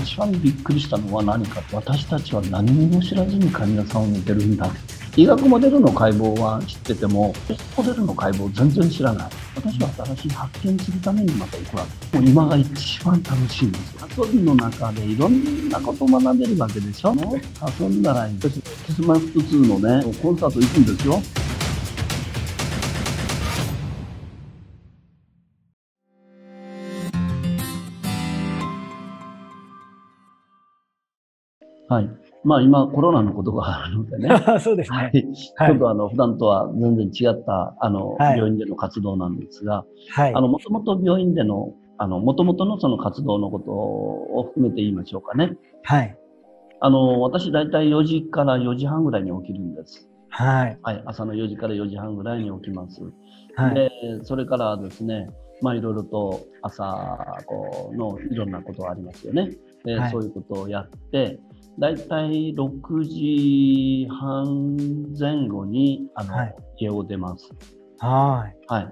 一番びっくりしたのは何かと、私たちは何も知らずに患者さんを見てるんだ。医学モデルの解剖は知ってても、モデルの解剖全然知らない。私は新しい発見するためにまた行くわけ。もう今が一番楽しいんですよ。遊びの中でいろんなことを学べるわけでしょ。遊んだらいい。私、キスマス2のね、コンサート行くんですよ。はい。まあ今コロナのことがあるのでね。 そうですね。 はい。ちょっと普段とは全然違ったはい。 病院での活動なんですが、 はい。 もともと病院でのもともとのその活動のことを含めて言いましょうかね。 はい。 私大体4時から4時半ぐらいに起きるんです。 はい。 はい。朝の4時から4時半ぐらいに起きます。 はい。 で、それからですね、まあいろいろと朝のいろんなことがありますよね。で、 はい。 そういうことをやって、だいたい6時半前後にはい。 家を出ます。 はい。 はい。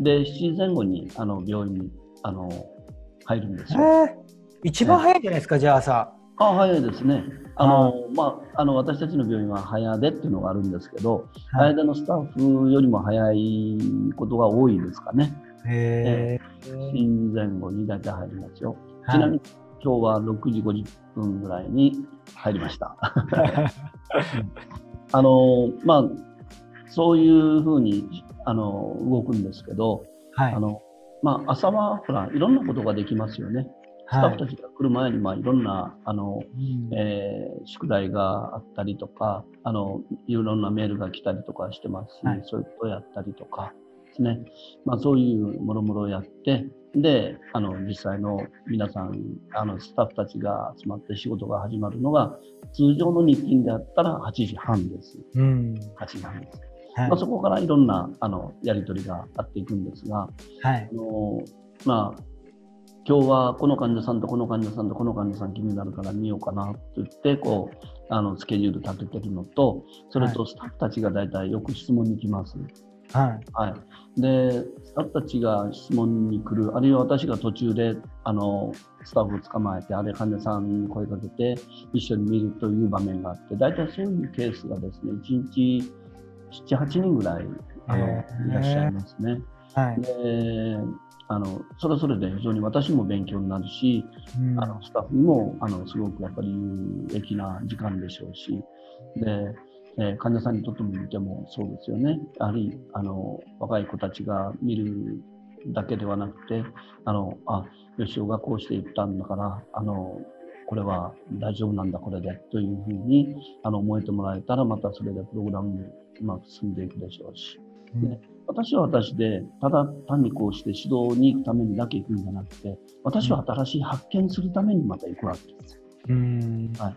で、7時前後に病院に入るんですよ。 一番早いんじゃないですか、じゃあ朝。 早いですね。 は私たちの病院は早出っていうのがあるんですけど、 はい。 早出のスタッフよりも早いことが多いですかね。 へ 7時前後に大体入りますよ。ちなはい。 みに今日は6時50分ぐらいに入りました。まあ、そういうふうに動くんですけど、 はい。 朝はほらいろんなことができますよね。スタッはい。 フたちが来る前にいろんなうん。 宿題があったりとか、いろんなメールが来たりとかしてますし、 はい。 そういうことをやったりとかですね。そういうもろもろやって、で、実際の皆さん、スタッフたちが集まって仕事が始まるのが、通常の日勤であったら8時半です。 うん。 8時半です。 はい。 そこからいろんなやり取りがあっていくんですが、 はい。 まあ、今日はこの患者さんとこの患者さんとこの患者さん気になるから見ようかなと言ってスケジュール立ててるのと、それとスタッフたちが大体よく質問に来ます。 はい。 はい。で、スタッフたちが質問に来る、あるいは私が途中でスタッフを捕まえて、あるいは患者さんに声かけて一緒に見るという場面があって、大体そういうケースがですね、1日7、8人ぐらいいらっしゃいますね。 はい。 で、それぞれで非常に私も勉強になるし、 うん。 スタッフにもすごくやっぱり有益な時間でしょうし、で、患者さんにとっても見てもそうですよね。やはり若い子たちが見るだけではなくて、吉尾がこうしていったんだから、これは大丈夫なんだこれでというふうに思えてもらえたら、またそれでプログラムもうまく進んでいくでしょうし、ね、私は私でただ単にこうして指導に行くためにだけ行くんじゃなくて、私は新しい発見するためにまた行くわけです。 うん。 はい。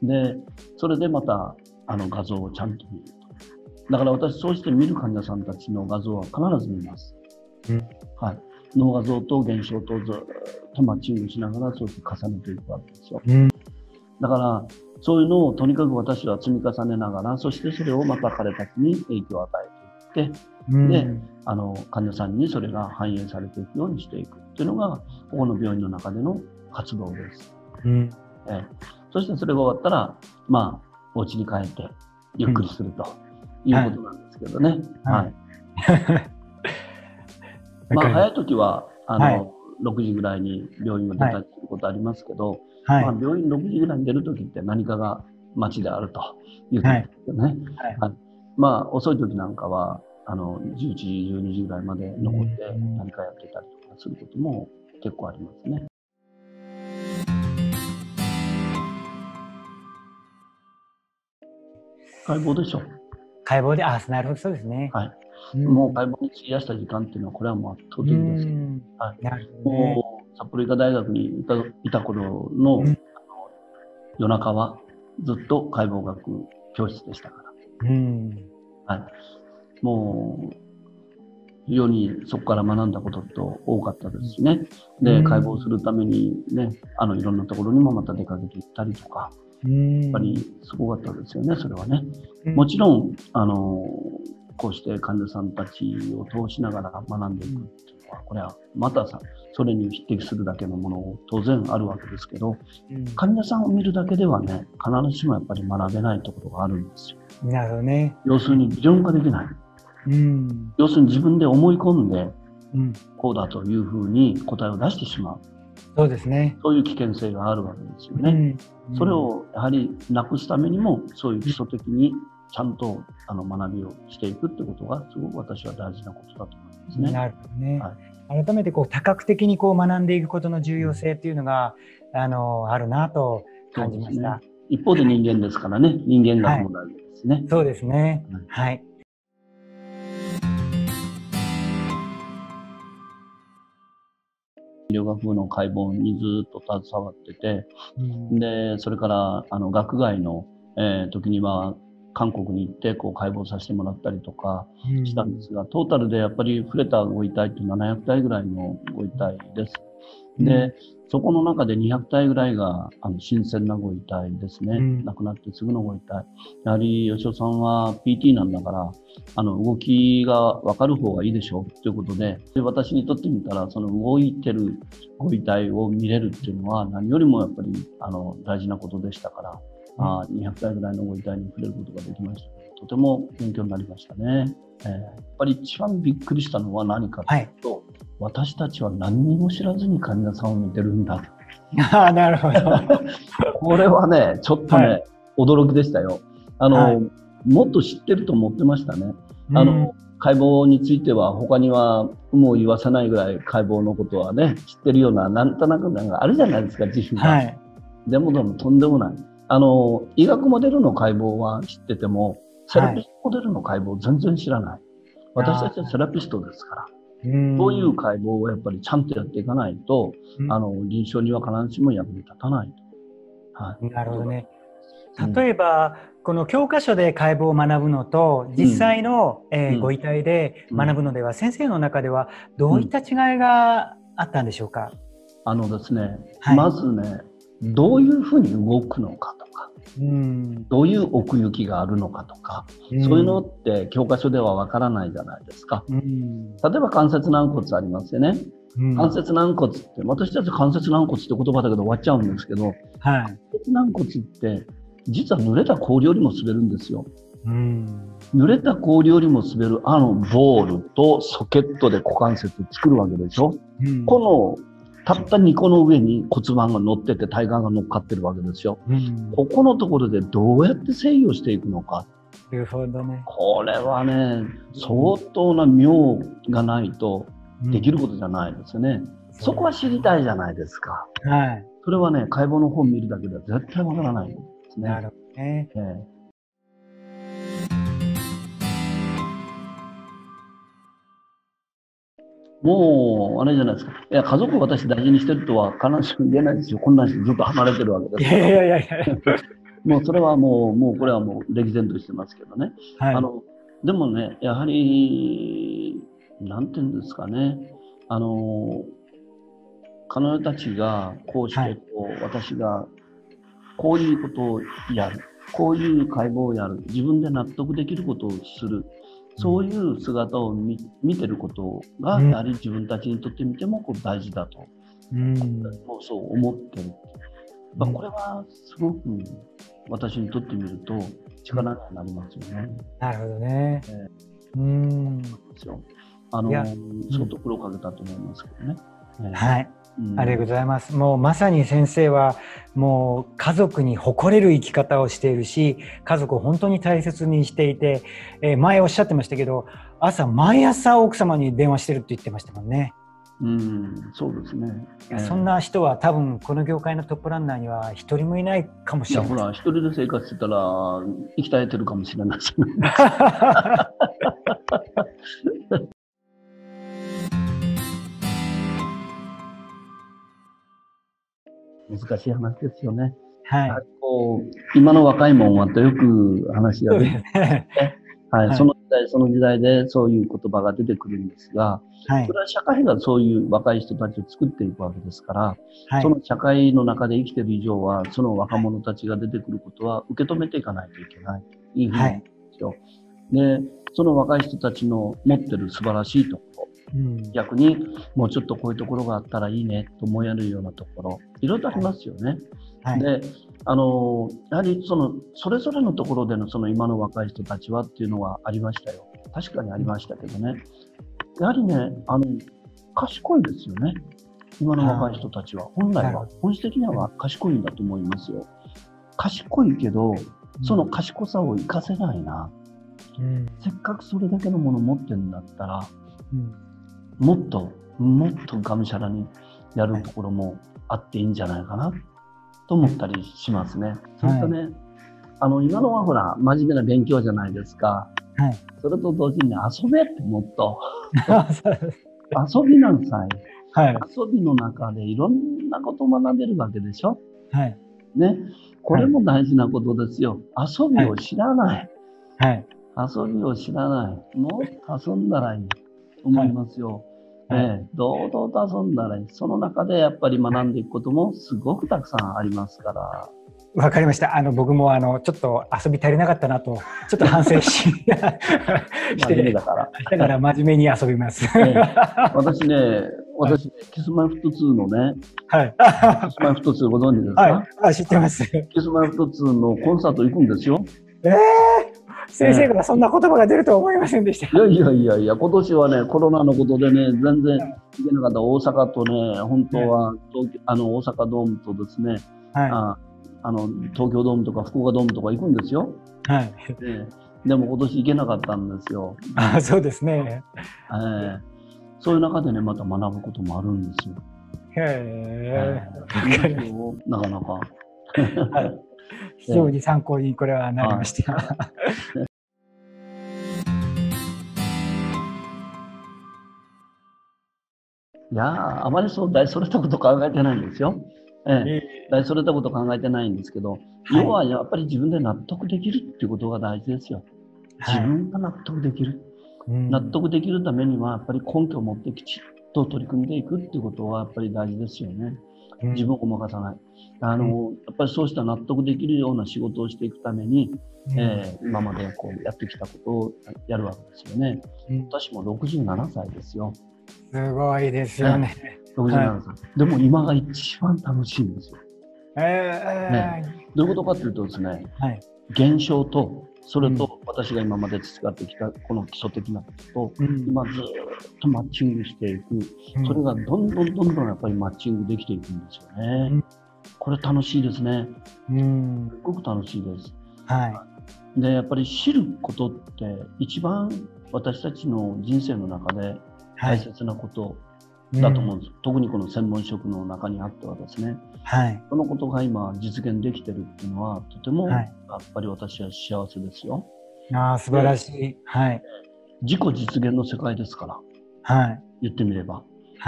で、それでまた画像をちゃんと見ると。だから私そうして見る患者さんたちの画像は必ず見ます。 うん。 はい。脳画像と現象とずっとマッチングしながらそうやって重ねていくわけですよ。 うん。 だからそういうのをとにかく私は積み重ねながら、そしてそれをまた彼たちに影響を与えていって、で、患者さんにそれが反映されていくようにしていくっていうのがここの病院の中での活動です。 うん。 そしてそれが終わったら、お家に帰ってゆっくりするということなんですけどね。はい。早い時は6時ぐらいに病院を出たりすることありますけど、病院6時ぐらいに出る時って何かが待ちであるという時ですよね。遅い時なんかは11時、12時ぐらいまで残って何かやってたりとかすることも結構ありますね。解剖でしょ。 解剖で、なるほど、そうですね。 はい。もう解剖に費やした時間っていうのはこれはもう圧倒的です。はい。もう札幌医科大学にいた頃の夜中はずっと解剖学教室でしたから。はい。もう非常にそこから学んだことと多かったですしね。で、解剖するためにね、いろんなところにもまた出かけていったりとか、やっぱりすごかったですよね、それはね。もちろん、こうして患者さんたちを通しながら学んでいくっていうのこれはまたさ、それに匹敵するだけのものを当然あるわけですけど、 うん、 患者さんを見るだけではね、必ずしもやっぱり学べないところがあるんですよ。 なるほどね。 要するに理論化できない。 うん。 要するに自分で思い込んで、 うん。 こうだというふうに答えを出してしまう。 そうですね。 そういう危険性があるわけですようね。 ん。 それをやはりなくすためにも、そういう基礎的にちゃんと学びをしていくってことが、すごく私は大事なことだと思いますね。 なるほどね。 はい、 改めてこう多角的にこう学んでいくことの重要性っていうのが、あるなと感じました。 ね、一方で人間ですからね、人間学も大事ですね。 そうですね。はい。 医療学部の解剖にずっと携わってて、 うん、 でそれから学外の、時には韓国に行ってこう解剖させてもらったりとかしたんですが、トータルでやっぱり触れたご遺体って700体ぐらいのご遺体です。で、そこの中で200体ぐらいが新鮮なご遺体ですね。亡くなってすぐのご遺体。やはり吉尾さんは PT なんだから動きが分かる方がいいでしょということで、私にとってみたらその動いてるご遺体を見れるっていうのは何よりもやっぱり大事なことでしたから、200体ぐらいのご遺体に触れることができました。とても勉強になりましたね。やっぱり一番びっくりしたのは何かというと、はい、私たちは何にも知らずに患者さんを見てるんだ。 なるほど。 これはね、ちょっとね、はい、驚きでしたよ。はい、もっと知ってると思ってましたね。解剖については他には有無を言わせないぐらい解剖のことはね、知ってるような、なんとなくなんかあるじゃないですか、自負が。はい、でもとんでもない。医学モデルの解剖は知ってても、セラピストモデルの解剖全然知らない。私たちはセラピストですから。そういう解剖をやっぱりちゃんとやっていかないと、臨床には必ずしも役に立たない。 はい、なるほどね。例えば、この教科書で解剖を学ぶのと、実際の、ご遺体で学ぶのでは、先生の中ではどういった違いがあったんでしょうか？ ですね、はい、まずね、どういうふうに動くのかとか、どういう奥行きがあるのかとか、そういうのって教科書ではわからないじゃないですか。例えば関節軟骨ありますよね。関節軟骨って、私たち関節軟骨って言葉だけど終わっちゃうんですけど、はい、関節軟骨って実は濡れた氷よりも滑るんですよ。濡れた氷よりも滑るボールとソケットで股関節作るわけでしょ。このたった2個の上に骨盤が乗ってて体幹が乗っかってるわけですよ。ここのところでどうやって制御していくのか。 なるほどね。 これはね、相当な妙がないとできることじゃないですよね。そこは知りたいじゃないですか。はい。それはね、解剖の本見るだけでは絶対わからないんですね。 なるほどね。 もう、あれじゃないですか。いや、家族を私大事にしてるとは必ずしも言えないですよ。こんな人ずっと離れてるわけですから。 いや。 もうそれはもうこれはもう歴然としてますけどね。はい、でもね、やはり、なんていうんですかね。彼女たちがこうして私がこういうことをやる。こういう解剖をやる。自分で納得できることをする。そういう姿を見てることが、やはり自分たちにとってみても大事だと、そう思ってる。これはすごく私にとってみると力になりますよね。 なるほどね。 相当苦労かけたと思いますけどね。 はい。ありがとうございます。もうまさに先生はもう家族に誇れる生き方をしているし、家族を本当に大切にしていて、前おっしゃってましたけど、毎朝奥様に電話してるって言ってましたもんね。 そうですね。 そんな人は多分この業界のトップランナーには一人もいないかもしれない。 いや、ほら、一人で生活してたら生き絶えてるかもしれないし、ね。難しい話ですよね。はい。今の若いもんはとよく話が出てくるんですね。はい。その時代でそういう言葉が出てくるんですが、それは社会がそういう若い人たちを作っていくわけですから、その社会の中で生きている以上は、その若者たちが出てくることは受け止めていかないといけないというふうに思うんですよ。で、その若い人たちの持ってる素晴らしいところ、 逆にもうちょっとこういうところがあったらいいねと思えるようなところ、いろいろありますよね。で、やはりそれぞれのところでの今の若い人たちはっていうのはありましたよ。確かにありましたけどね。やはりね、賢いですよね。今の若い人たちは本来は本質的には賢いんだと思いますよ。賢いけどその賢さを生かせないな。せっかくそれだけのものを持ってるんだったら、もっとがむしゃらにやるところもあっていいんじゃないかなと思ったりしますね。それとね、今のはほら真面目な勉強じゃないですか。それと同時に遊べってもっと遊びなさい。遊びの中でいろんなことを学べるわけでしょ。ね、これも大事なことですよ。遊びを知らない。遊びを知らない。もっと遊んだらいいと思いますよ。堂々と遊んだらいい。その中でやっぱり学んでいくこともすごくたくさんありますから。 わかりました。僕もちょっと遊び足りなかったなとちょっと反省してだから真面目に遊びます。 私ね、Kｉｓ−Ｍｙ−Ｆｔ2 のね、Kｉｓ−Ｍｙ−Ft2 ご存知ですか？ 知ってます。 Kiｓ−My−Ft2 のコンサート行くんですよ。 先生からそんな言葉が出るとは思いませんでした。 いや、今年はね、コロナのことでね、全然行けなかった大阪とね、本当は大阪ドームとですね、東京ドームとか福岡ドームとか行くんですよ。でも今年行けなかったんですよ。 そうですね。 そういう中でね、また学ぶこともあるんですよ。なかなか。 非常に参考にこれはなりました。 いやあまり大それたこと考えてないんですよ。大それたこと考えてないんですけど、要はやっぱり自分で納得できるっていうことが大事ですよ。自分が納得できる。納得できるためにはやっぱり根拠を持ってきちっと取り組んでいくっていうことはやっぱり大事ですよね。自分をごまかさない。やっぱりそうした納得できるような仕事をしていくために、今までこうやってきたことをやるわけですよね。私も67歳ですよ。 すごいですよね。 67歳。でも今が一番楽しいんですよ。どういうことかというとですね、現象とそれと私が今まで培ってきたこの基礎的なことと、今ずっとマッチングしていく、それがどんどんやっぱりマッチングできていくんですよね。これ楽しいですね。すごく楽しいです。で、やっぱり知ることって一番私たちの人生の中で大切なことだと思うんです。特にこの専門職の中にあってはですね、そのことが今実現できてるっていうのはとてもやっぱり私は幸せですよ。 素晴らしい。 自己実現の世界ですから、言ってみれば。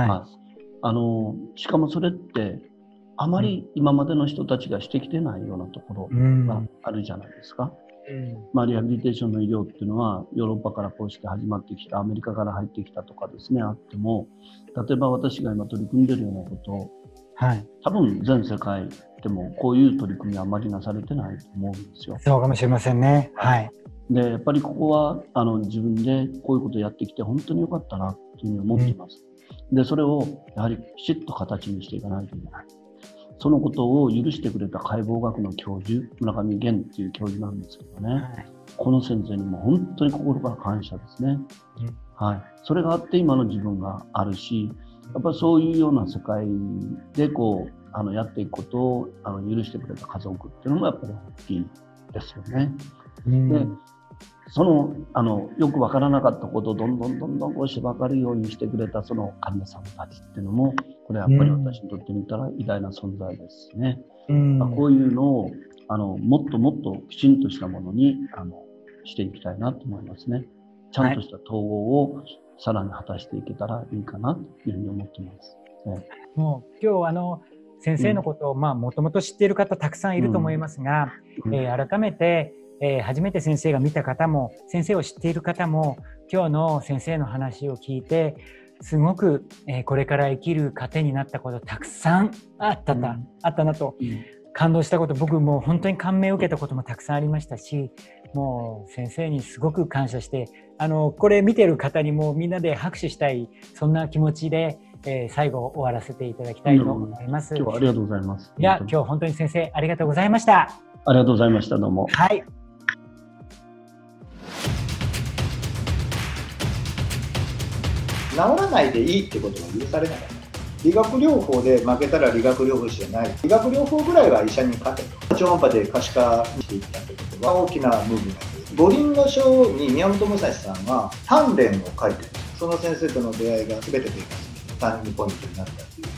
しかもそれってあまり今までの人たちがしてきてないようなところがあるじゃないですか。リハビリテーションの医療っていうのはヨーロッパからこうして始まってきた、アメリカから入ってきたとかですね、あっても、例えば私が今取り組んでるようなことを、多分全世界でもこういう取り組みはあまりなされてないと思うんですよ。 そうかもしれませんね。 で、やっぱりここは自分でこういうことをやってきて本当に良かったなというふうに思っています。で、それをやはりきちっと形にしていかないといけない。そのことを許してくれた解剖学の教授、村上源っていう教授なんですけどね、この先生にも本当に心から感謝ですね。それがあって今の自分があるし、やっぱりそういうような世界でこうやっていくことを許してくれた家族っていうのもやっぱり大きいですよね。で、よく分からなかったことをどんどんこうして分かるようにしてくれたその患者さんたちっていうのも、これはやっぱり私にとってみたら偉大な存在ですね。こういうのをもっともっときちんとしたものにしていきたいなと思いますね。ちゃんとした統合をさらに果たしていけたらいいかなというふうに思っています。 もう今日先生のことをもともと知っている方たくさんいると思いますが、改めて初めて先生が見た方も先生を知っている方も今日の先生の話を聞いてすごくこれから生きる糧になったことたくさんあったなと感動したこと、僕も本当に感銘を受けたこともたくさんありましたし、もう先生にすごく感謝して、これ見てる方にもみんなで拍手したい、そんな気持ちで、最後終わらせていただきたいと思います。 今日はありがとうございます。 いや、今日本当に先生ありがとうございました。 ありがとうございました。どうも。 はい。 治らないでいいってことは許されなかった。理学療法で負けたら理学療法士じゃない。理学療法ぐらいは医者に勝てと。超音波で可視化していったってことは大きなムーブメントです。五輪の書に宮本武蔵さんが鍛錬を書いてる。その先生との出会いが全てでターニングポイントになったっていう